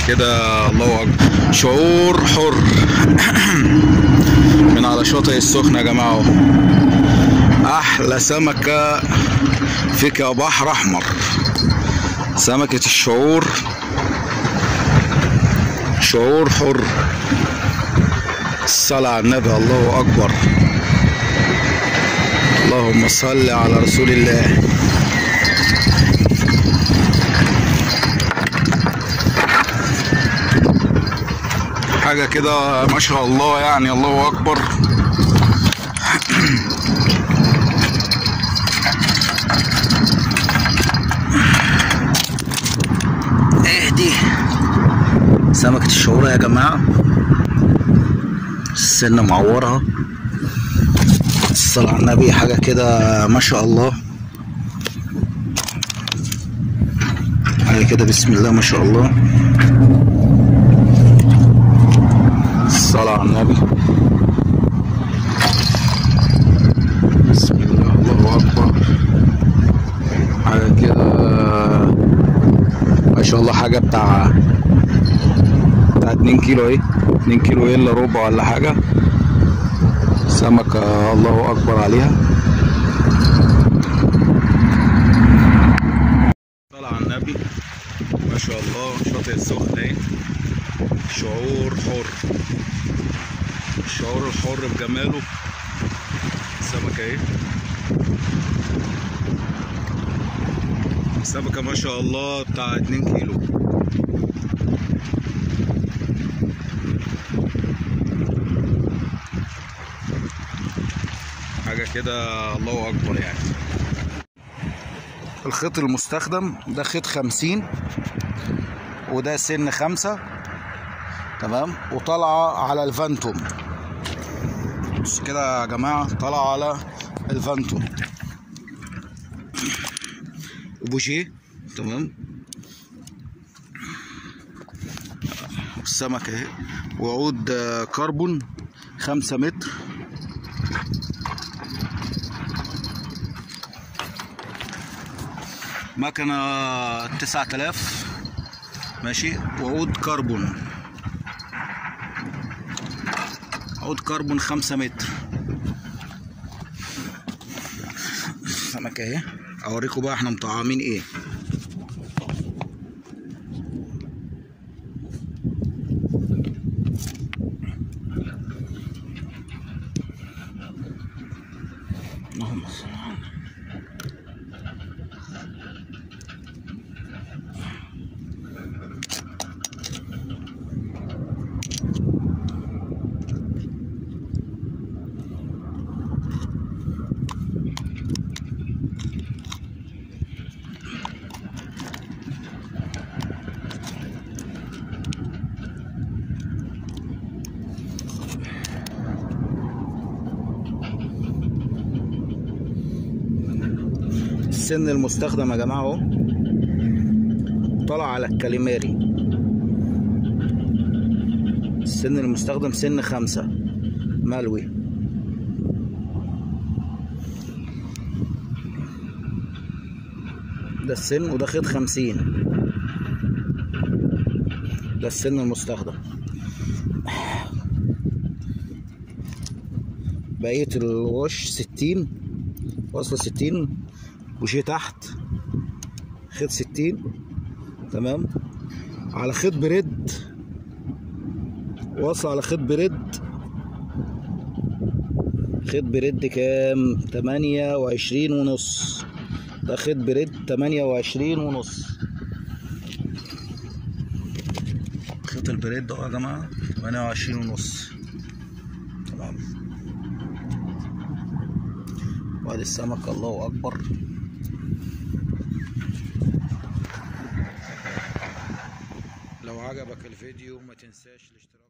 كده الله اكبر، شعور حر من على شاطئ السخنة يا جماعة. احلى سمكة فيك يا بحر احمر، سمكة الشعور، شعور حر. الصلاة على النبي، الله اكبر، اللهم صل على رسول الله. حاجة كده ما شاء الله يعني، الله اكبر. ايه دي سمكة الشعور يا جماعة، السنة معورها، الصلاة على النبي، حاجة كده ما شاء الله، حاجة كده بسم الله ما شاء الله، الصلاة على النبي، بسم الله الله أكبر. حاجة كده ما شاء الله، حاجة بتاع 2 كيلو، ايه 2 كيلو الا ربع ولا حاجة، سمكة الله أكبر عليها. صلاة على النبي ما شاء الله. شاطئ السخنة اهي، شعور حر، الشعور الحر بجماله. السمكة اهي، سمكة ما شاء الله بتاع 2 كيلو. حاجة كده الله أكبر يعني. الخيط المستخدم ده خيط 50، وده سن 5، تمام، وطالعة على الفانتوم. بص كده يا جماعة، طالعة على الفانتوم وبوجيه، تمام. السمكة اهي، وعود كربون 5 متر، مكنة 9000 ماشي، وعود كربون، عود كربون 5 متر. السمكة اهي، اوريكم بقى احنا مطعمين ايه. اللهم صل على النبي. السن المستخدم يا جماعة اهو، طلع على الكاليماري. السن المستخدم سن 5 ملوي. ده السن، وده خيط 50، ده السن المستخدم. بقية الوش 60، وصل 60، وشي تحت خيط 60، تمام، على خيط بريد، وصل على خيط بريد. خيط بريد كام؟ 28.5. ده خيط بريد 28.5. خيط البريد ده يا جماعة 28.5، تمام. وادي السمك، الله أكبر. لو عجبك الفيديو ما تنساش الاشتراك.